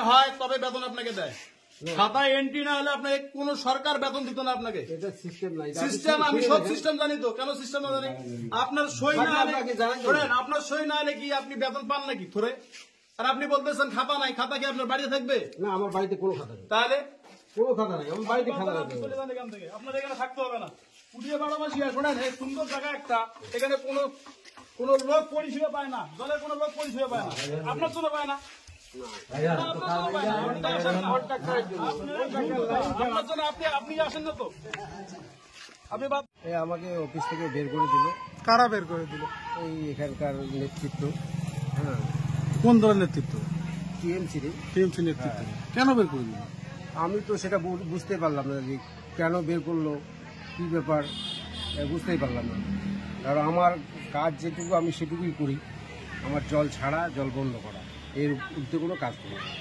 হয় তবে বেতন আপনাকে দেয়। খাতায় এন্ট্রি না হলে আপনাকে কোন সরকার বেতন দিত না আপনাকে। সিস্টেম আমি সব সিস্টেম জানি তো, কেন সিস্টেম না জানি? আপনার সই না হলে আপনার সই না হলে কি আপনি বেতন পান নাকি ধরে? আর আপনি বলতেছেন খাতা নাই, খাতা কি আপনার বাড়িতে থাকবে? না, আমার বাড়িতে কোনো খাতা নেই। তাহলে কোনো খাতা নেই, আমার বাড়িতে খাতা নেই। চলে যান এখান থেকে, আপনার এখানে থাকতে হবে না। পুড়িয়ে 12 মাস শোনেন, এই সুন্দর জায়গা একটা, এখানে কোন লোক পরিষেবা পায় না, দলের কোন লোক পরিষেবা পায় না, আপনার জন্য পায় না। আপনি আসেন না তো, আপনি আমাকে অফিস থেকে বের করে দিল। কারা বের করে দিল? এই এখানকার নেতৃত্ব। হ্যাঁ, কোন দলের নেতৃত্ব? টিএমসি নেতৃত্ব। কেন বের করে দিল? আমি তো সেটা বুঝতে পারলাম না যে কেন বের করলো, কি ব্যাপার বুঝতেই পারলাম না। আর আমার কাজ যেটুকু আমি সেটুকুই করি, আমার জল ছাড়া, জল বন্ধ করা, এর উল্টে কোনো কাজ করি না।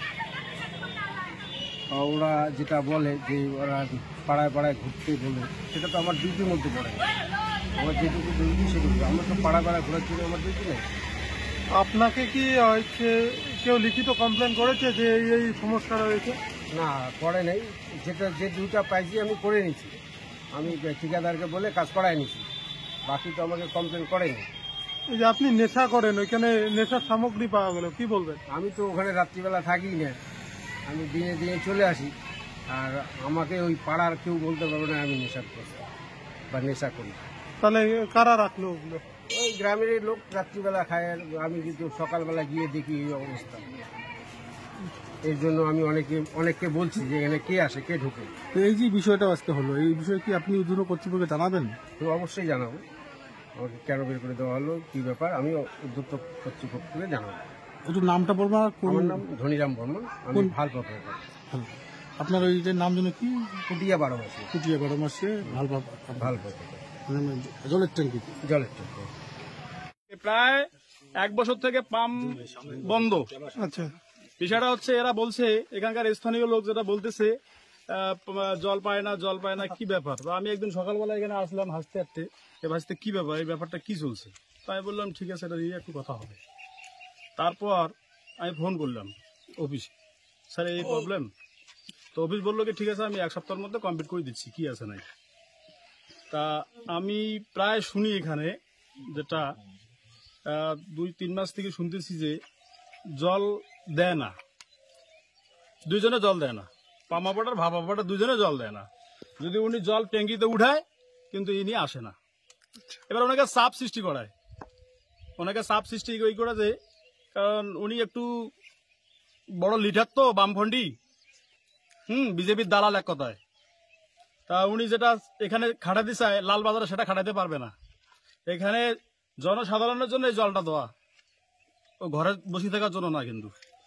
ওরা যেটা বলে যে ওরা পাড়ায় পাড়ায় ঘুরতে বলে, সেটা তো আমার ডিউটির মধ্যে পড়ে না। আমার যেটুকু ডিউটি সেটুকু, আমার তো পাড়ায় পাড়ায় ঘোরার জন্য আমার ডিউটি নেই। আপনাকে কি কেউ লিখিত কমপ্লেন করেছে যে এই সমস্যা রয়েছে? না, করে নেই। যে দুইটা পাইছি আমি করে নিয়েছি, আমি ঠিকাদারকে বলে কাজ করাই নিয়েছি, বাকি তো আমাকে কমপ্লেন করেনি। এই যে আপনি নেশা করেন, ওইখানে নেশার সামগ্রী পাওয়া গেল, কি বলবেন? আমি তো ওখানে রাত্রিবেলা থাকি না, আমি দিনে দিনে চলে আসি। আর আমাকে ওই পাড়ার কেউ বলতে পারবে না আমি নেশা করছি বা নেশা করি। তাহলে কারা রাখলো ওগুলো? ওই গ্রামের লোক রাত্রিবেলা খায়, আর আমি কিন্তু সকালবেলা গিয়ে দেখি এই অবস্থা। এর জন্য আমি অনেককে বলছি যে এখানে কে আসে, কে ঢুকে। এই যে বিষয়টা আজকে হলো, এই বিষয়ে কি আপনি ঊর্ধ্বতন কর্তৃপক্ষকে জানাবেন? তো অবশ্যই জানাবো, আমাকে কেন বের করে দেওয়া হলো, কি ব্যাপার, আমি ঊর্ধ্বতন কর্তৃপক্ষকে জানাবো। একটু নামটা বলবো। আমার নাম ধনীরাম বর্মন, আমি ভালপাপা। আপনার ওই নাম যেন কি? কুটিয়া 12 মাসে। কুটিয়া 12 মাসে ভালপাপা, জলের ট্যাঙ্কি। প্রায় 1 বছর থেকে পাম্প বন্ধ। আচ্ছা, বিষয়টা হচ্ছে এরা বলছে, এখানকার স্থানীয় লোক যেটা বলতেছে জল পায় না, কি ব্যাপার? আমি একদিন সকালবেলা এখানে আসলাম হাসতে কি ব্যাপার, এই ব্যাপারটা কি চলছে? তাই বললাম ঠিক আছে, এটা নিয়ে একটু কথা হবে। তারপর আমি ফোন করলাম অফিসে, স্যার এই প্রবলেম। তো অফিস বললো কি ঠিক আছে, আমি 1 সপ্তাহের মধ্যে কমপ্লিট করে দিচ্ছি, কি আছে নাই। তা আমি প্রায় শুনি এখানে যেটা 2-3 মাস থেকে শুনতেছি যে জল দেয় না, দুইজনে জল দেয় না, পাম অপারেটর ভাব অপারেটর দুইজনে জল দেয় না। যদি উনি জল ট্যাঙ্কিতে উঠায় কিন্তু ইনি আসে না। এবার ওনাকে চাপ সৃষ্টি করায়, করে যে, কারণ উনি একটু বড় লিডার তো, বামফন্ডি, বিজেপির দালাল এক কথায়। তা উনি যেটা এখানে খাটাতে চায় লালবাজারে, সেটা খাটাতে পারবে না। এখানে জনসাধারণের জন্য এই জলটা দেওয়া, ও ঘরে বসে থাকার জন্য না। কিন্তু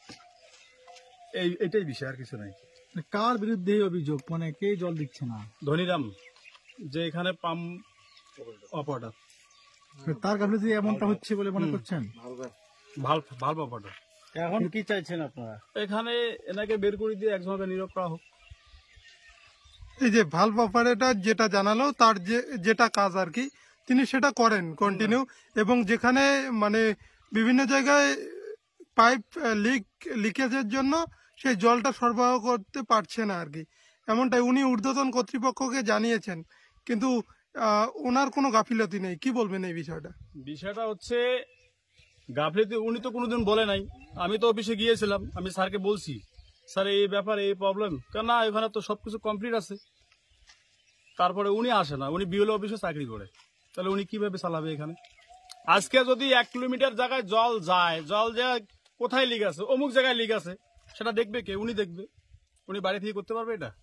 এইটাই বিষয়, আর কিছু নাই। কার বিরুদ্ধে অভিযোগ, মানে কে জল দিচ্ছে না? ধনীরাম, যে এখানে পাম্প অপারেটর, তার কাছে যে এমনটা হচ্ছে বলে মনে করছেন? Valve operator. এখন কি চাইছেন আপনারা? এখানে এনাকে বের করে দিয়ে একজনকে নিয়োগ করা হোক। এই যে ভালভ অপারেটর যেটা জানালো, তার যেটা কাজ আর কি, তিনি সেটা করেন কন্টিনিউ, এবং যেখানে মানে বিভিন্ন জায়গায় পাইপ লিকেজের জন্য সেই জলটা সরবরাহ করতে পারছে না আর কি, এমনটাই উনি ঊর্ধ্বতন কর্তৃপক্ষকে জানিয়েছেন, কিন্তু ওনার কোনো গাফিলতি নেই। কি বলবেন এই বিষয়টা? বিষয়টা হচ্ছে গাফিলতি উনি তো কোনোদিন বলে নাই। আমি তো অফিসে গিয়েছিলাম, আমি স্যারকে বলছি, স্যার এই ব্যাপার, এই প্রবলেম, কেন না এখানে তো সবকিছু কমপ্লিট আছে। তারপরে উনি আসে না, উনি বিএলও অফিসে চাকরি করে, তাহলে উনি কিভাবে চালাবে এখানে? আজকে যদি 1 কিলোমিটার জায়গায় জল যায়, জল যে কোথায় লিক আছে, অমুক জায়গায় লিক আছে, সেটা দেখবে কে? উনি দেখবে। উনি বাড়ি থেকে করতে পারবে এটা?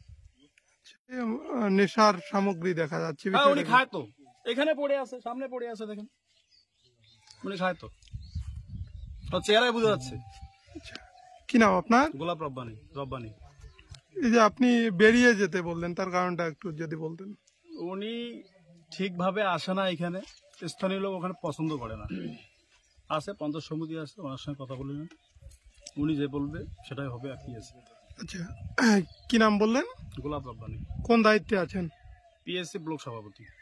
নেশার সামগ্রী দেখা যাচ্ছে। উনি খায় তো, এখানে পড়ে আছে, সামনে পড়ে আছে, দেখেন উনি খায় তো, চেহারায় বোঝা যাচ্ছে। কি নাম আপনার? গোলাপ রব্বানি। এই যে আপনি বেরিয়ে যেতে বললেন, তার কারণটা একটু যদি বলতেন। উনি ঠিকভাবে আসে না এখানে, স্থানীয় লোক ওখানে পছন্দ করে না। আছে পঞ্চায়েত সমিতি আছে, ওনার সঙ্গে কথা বলে নেন, উনি যে বলবে সেটাই হবে আর কি আছে। আচ্ছা, কি নাম বললেন? গোলাপ রব্বানি। কোন দায়িত্বে আছেন? পিএসসি ব্লক সভাপতি।